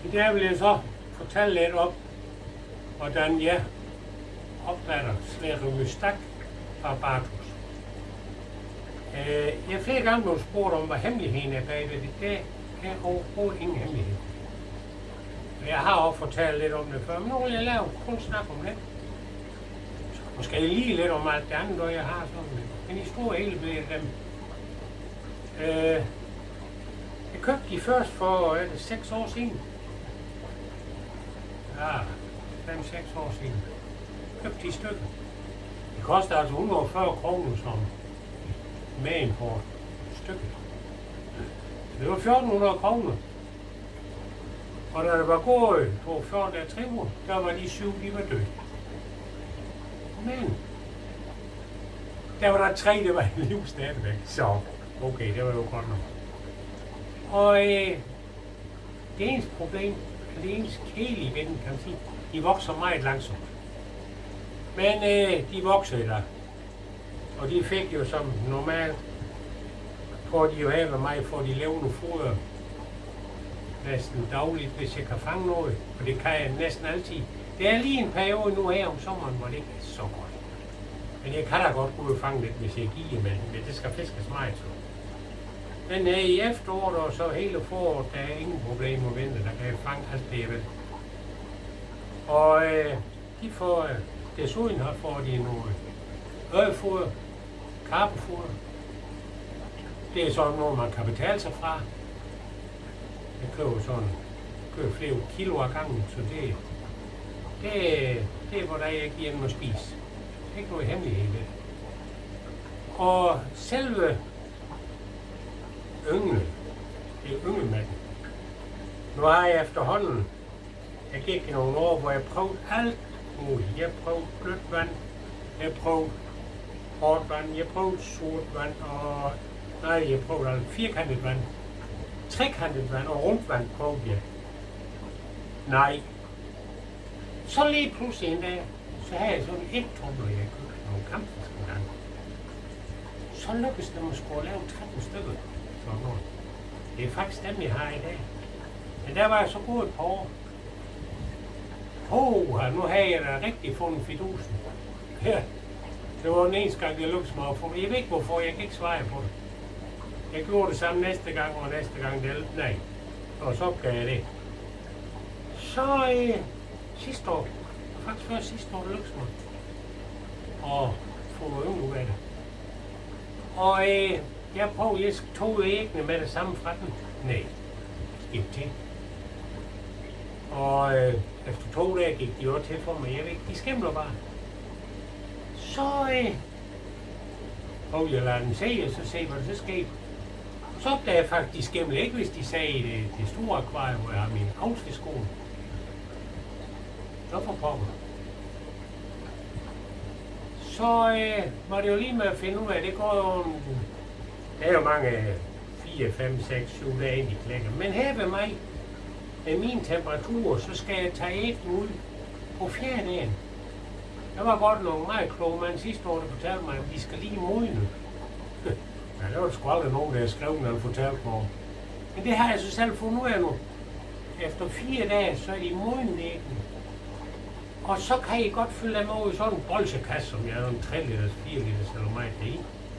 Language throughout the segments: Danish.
I dag vil jeg så fortælle lidt om, hvordan jeg opfatter Sverre fra Bartos. Jeg er flere gange blevet spurgt om, hvad hemmeligheden er bagved det. Det er overhovedet ingen hemmelighed. Jeg har også fortalt lidt om det før, men nu vil jeg lave kun snak om det. Måske lige lidt om alt det andet, og jeg har sådan det. Men i store hele blev dem. Jeg købte de først for 6 år siden. Ja, 5-6 år siden. Jeg købte de stykker. Det koster altså 140 kroner som medimport stykket. Det var 1400 kroner. Og da det var gået på 14 dage 3 uger, der var de 7, de var døde. Men der var der 3, der var i liv stadigvæk. Så okay, det var jo godt nok. Og det eneste problem, det eneste kedelige ved den, kan man sige, de vokser meget langsomt. Men de voksede der. Og de fik jo som normalt, får de jo af mig, får de levende foder næsten dagligt, hvis jeg kan fange noget. Og det kan jeg næsten altid. Det er lige en periode nu her om sommeren, hvor det ikke er så godt. Men jeg kan da godt gå og fange lidt, hvis jeg giver, men det skal fiskes meget så. Men i efteråret og så hele foråret, der er ingen problemer at vente, der kan jeg fange alt det, jeg vil. Og de får, desuden her får de noget øjefoder, karpefoder. Det er sådan noget, man kan betale sig fra. Jeg køber flere kilo af gangen, så det er, hvor der jeg giver dem at spise. Det er ikke noget hemmelighed ved det. Og selve yngle, det er yngelmatten. Nu har jeg efterhånden, jeg gik i nogle år, hvor jeg prøvede alt muligt. Jeg prøvede blødt vand, jeg prøvede hårdt vand, jeg prøvede sort vand, og jeg prøvede altså firkantet vand, trekantet vand og rundt vand prøvede jeg. Nej. Så lige pludselig en dag, så havde jeg sådan et trumler, jeg købte nogle kampfisk en gang. Så lykkedes det måske at lave 13 stykker. Sådan noget. Det er faktisk dem, jeg har i dag. Men der var jeg så gået et par år. Nu havde jeg da rigtig fundet fidusen. Ja, det var den eneste gang, det lykkedes mig at få. Jeg ved ikke hvorfor, jeg kan ikke svare på det. Jeg gjorde det samme næste gang, og næste gang det nej. Og så opgav jeg det. Så sidste år, faktisk før sidste år, det lykkedes mig at få noget ud af det. Og jeg prøvede, jeg tog æggene med det samme fra den. Nej, skib til. Og efter 2 dage gik de også til for mig. Jeg ved ikke, de skimler bare. Så prøvede jeg at lade dem se, og så se, hvad der så skete. Så opdagede jeg faktisk, de skimler ikke, hvis de sagde i det store akvarium, hvor jeg har min avlsfiskskole. Så for pokker. Så var det jo lige med at finde ud af, det går jo, der er jo mange 4, 5, 6, 7 dage ind i klækker. Men her ved mig, med min temperatur, så skal jeg tage æggen ud på 4. dagen. Der var godt nogle meget kloge mand sidste år, der fortalte mig, at de skal lige modne. Ja, det var sgu aldrig nogen, der skrev, når han fortalte mig. Men det har jeg så selv fundet ud af nu. Efter 4 dage, så er de modne æggen. Og så kan I godt fylde dem over i sådan en bolsjekasse, som jeg har en 3 liters, 4 liters eller meget det i.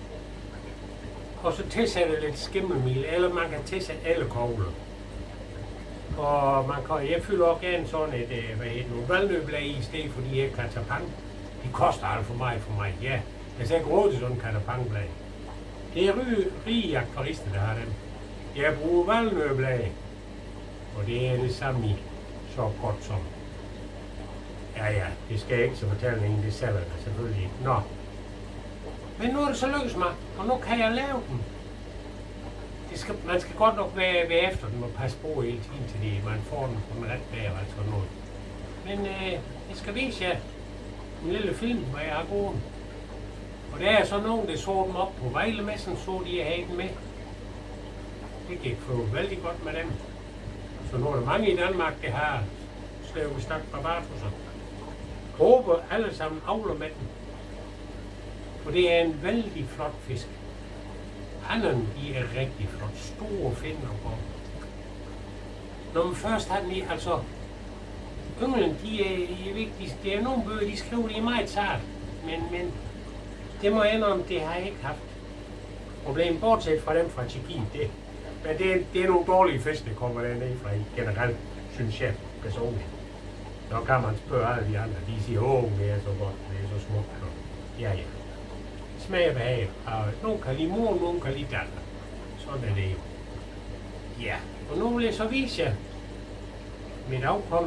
Og så tilsætte lidt skimmelmel, eller man kan tilsætte alle kogler. Og jeg fylder også gerne sådan et valnøblag i stedet for de her katapang. De koster alt for meget for mig, ja. Jeg skal ikke råd til sådan en katapangblad. Det er rige akvarister, der har dem. Jeg bruger valnøblag, og det er det samme i så godt som. Ja, det skal jeg ikke så fortælle en, det sælger det selvfølgelig ikke. Nå. Men nu er det så lykkedes mig, og nu kan jeg lave dem. Man skal godt nok være efter den og passe på hele tiden, til man får den på den ret bag og sådan noget. Men jeg skal vise jer en lille film, hvor jeg har gået. Og der er så nogen, der så dem op på Vejlemessen, så de have den med. Det gik for vældig godt med dem. Så nu er der mange i Danmark, der har slævestak fra Bartos. Håber alle sammen avler med den. For det er en vældig flot fisk. Hannerne, de er rigtig flot. Store finner på. når man først har den i, altså, ynglen, de er vigtigst. Det er nogle bøger, de skriver, de er meget sart, men det må jeg indrømme, det har jeg ikke haft problem, bortset fra dem fra Tjekkiet, det. Men det er nogle dårlige fisk, der kommer dernede fra generelt, synes jeg personligt. Så kan man spørge alle de andre, de siger, det er så godt, det er så smukt. Ja. Smag og behag, og nogen kan lide mor, nogen kan lide datter. Sådan er det jo. Ja, og nu vil jeg så vise jer mit afkom.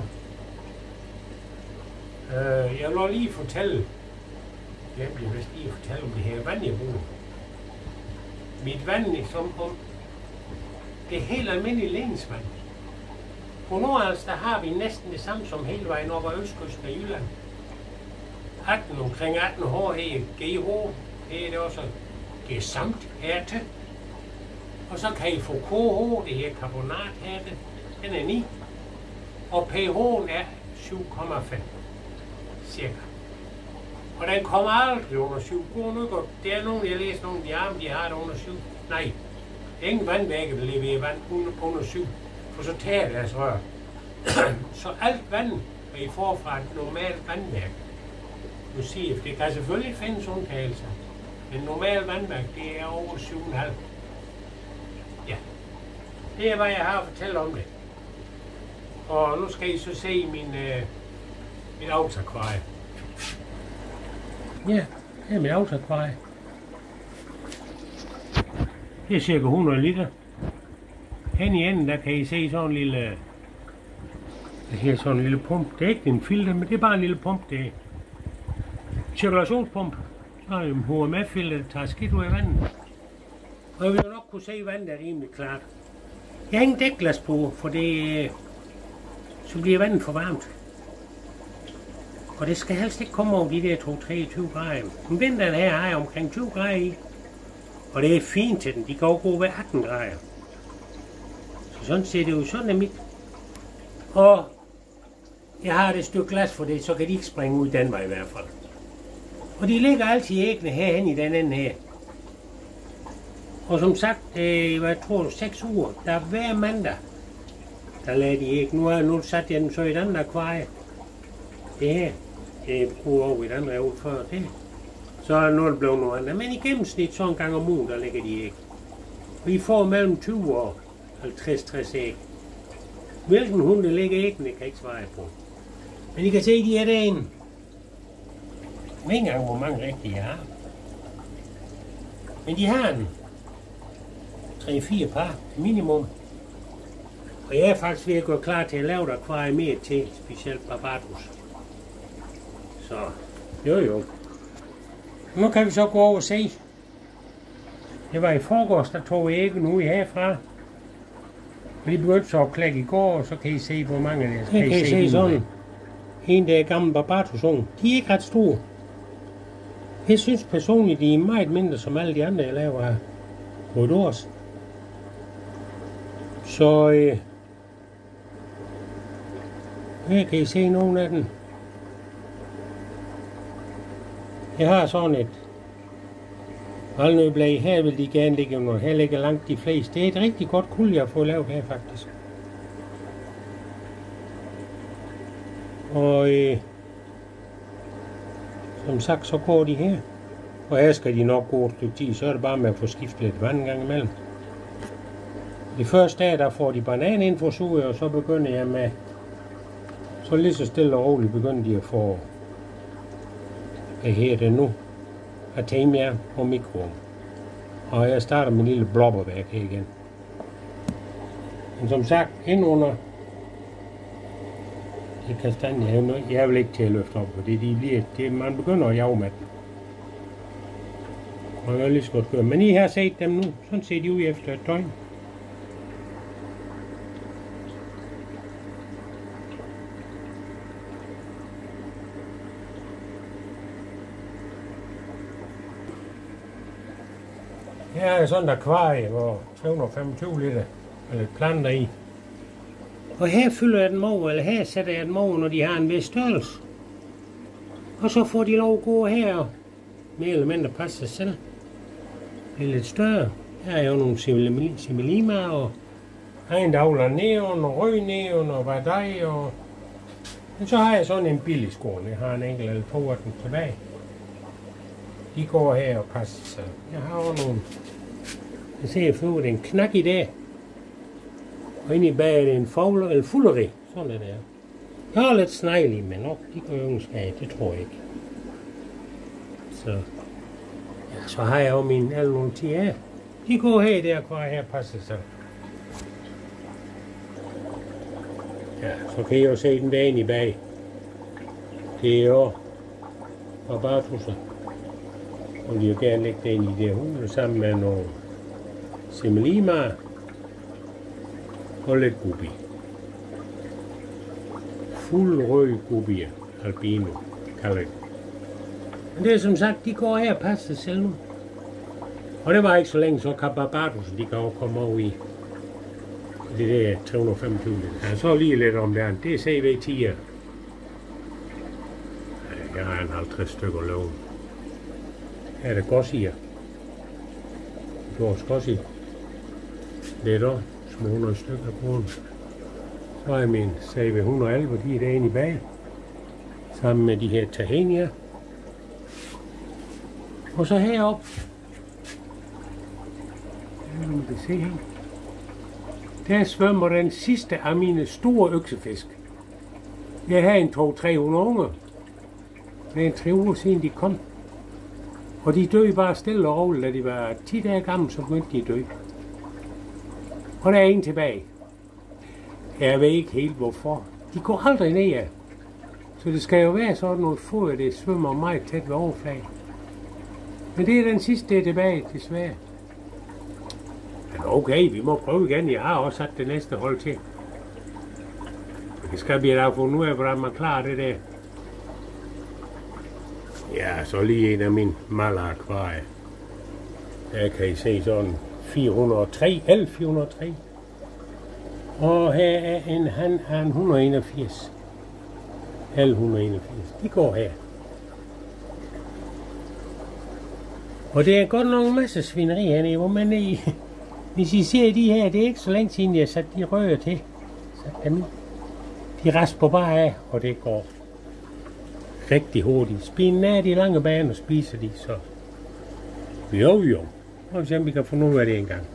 Jeg vil lige fortælle, jeg bliver vist lige fortælle om det her vand, jeg bruger. Mit vand er som om det er helt almindeligt ledningsvand. På Nordals, der har vi næsten det samme som hele vejen over østkysten af Jylland. Omkring 18 år her GH, her er det også gesamt hærte. Og så kan I få KH, det her karbonathærte, den er 9. Og pH'en er 7,5, cirka. Og den kommer aldrig under 7. Det er nogen, jeg læser nogle af de arme, de har det under 7. Nej, det er ingen vandværker, der leverer vand under 7. For så tager deres rør. Så alt vand er I får fra et normalt vandværk. Nu siger jeg, det kan selvfølgelig findes undtagelser. Men normalt vandværk, det er over 7,5. Ja, det er hvad jeg har at fortælle om det. Og nu skal I så se mit avlsakvarie. Ja, det er mit avlsakvarie. Det er cirka 100 liter. Hen i enden, der kan I se sådan en lille, det her sådan en lille pump. Det er ikke en filter, men det er bare en lille pump. Det er cirkulationspump. Så er det en HMF-filter, der tager skidt ud af vandet. Og jeg vil nok kunne se, at vandet er rimelig klart. Jeg har ingen dækglas på, for det så bliver vandet for varmt. Og det skal helst ikke komme over de der 23 grader. Men vinteren her har jeg omkring 20 grader i. Og det er fint til den. De kan også gå ved 18 grader. Så sådan ser det jo, sådan er mit. Og jeg har et stykke glas for det, så kan de ikke springe ud den vej i hvert fald. Og de ligger altid æggene herhen i den ende her. Og som sagt, jeg tror 6 uger, der er hver mandag, der lader de æg. Nu satte jeg dem så i et andet akvarie. Det her, det bruger over i et andet reol før det. Så er nu blevet noget andet. Men i gennemsnit så en gang om ugen, der ligger de æg. Vi får mellem 20 og 50-60 æg. Hvilken hund der ligger æggene, kan jeg ikke svare på. Men I kan se, de er derinde. Jeg ved ikke engang, hvor mange rigtige jeg har. Men de har en 3-4 par minimum. Og jeg er faktisk ved at gå klar til at lave et akvarie mere til, specielt Barbados. Så, jo. Nu kan vi så gå over og se. Det var i forgårs, der tog æggen ud herfra. Vi begyndte så at klække i går, og så kan I se, hvor mange det er. Kan I se sådan. En der er gammel Barbados-ung. De er ikke ret store. Jeg synes personligt, de er meget mindre som alle de andre, jeg laver her på et års. Så her kan I se nogle af dem. Jeg har sådan et valnødblad. Her vil de gerne ligge under. Her ligger langt de fleste. Det er et rigtig godt kuld, jeg har fået lavet her faktisk. Og som sagt, så går de her. Og her skal de nok gå et stykke tid, så er det bare med at få skiftet lidt vand en gang imellem. De første dage, der får de banan ind for suge, og så begynder jeg med, så lige så stille og roligt begynder de at få, hvad her det nu, Artemia og mikro. Og jeg starter med en lille blobberværk her igen. Men som sagt, ind under det kastanje, jeg vil ikke til at løfte op, for man begynder at jage med dem. Man kan lige så godt gøre. Men I har set dem nu, sådan ser de ud efter et døgn. Her er sådan et akvarie, hvor 325 liter er lidt planter i. Og her fylder jeg den over, eller her sætter jeg den over, når de har en vis størrelse. Og så får de lov at gå her og mere eller mindre passe sig selv. Det er lidt større. Her er jo nogle similimaer og En avler neon og rød neon og hvad der og... Men så har jeg sådan en billig skål. Jeg har en enkelt eller to af dem tilbage. De går her og passer sig. Jeg har også nogle... Jeg ser for det en knak i dag. Og inde i bag er det en fugler eller fulleri. Sådan er det der. Jeg har lidt snegl i, men nok de går jo af. Det tror jeg ikke. Så... Ja, så har jeg jo min alle nogle 10 her. De går her der, går her og passer sig. Ja, så kan I jo se den derinde i bag. Det er jo rabartusser. Og de vil gerne lægge det ind i det hule sammen med nogle semmelima og lidt gubi. Fuld rød gubi, albino, kalder det. Men det er som sagt, de går her og passer sig selv nu. Og det var ikke så længe, så kan rabartusser, de kan jo komme over i. Det der 325 liter. Jeg så lige lidt om det andet. Det er CV10'er. Jeg har en 50 stykker lån. Her er det Gossier. Det var Gossier. Lidt også. Små 100 stykker på den. Så er min CV111, og de er derinde i bag. Sammen med de her Tahenia. Og så heroppe. Ja, man kan se her. Der svømmer den sidste af mine store øksefisk. Jeg har en 200-300 unger. Det er en 3 uger siden de kom. Og de døde bare stille og roligt, da de var 10 dage gamle, så begyndte de at dø. Og der er en tilbage. Jeg ved ikke helt hvorfor. De går aldrig ned af. Så det skal jo være sådan noget fod, det svømmer meget tæt ved overfladen. Men det er den sidste, der er tilbage, desværre. Men okay, vi må prøve igen. Jeg har også sat det næste hold til. Det skal vi da få nu af, hvordan man klarer det der. Ja, så lige en af mine maler-akvarier. Der kan I se sådan 403, L403. Og her er en han af en 181. L181. De går her. Og det er godt nok en masse svineri hernede, hvor man er. Hvis I ser de her, det er ikke så længe siden, jeg satte de røde til. Så dem, de rasper bare af, og det går rigtig hurtigt. Spinen af de lange baner spiser de, så jo. Og hvis vi kan få noget af det engang.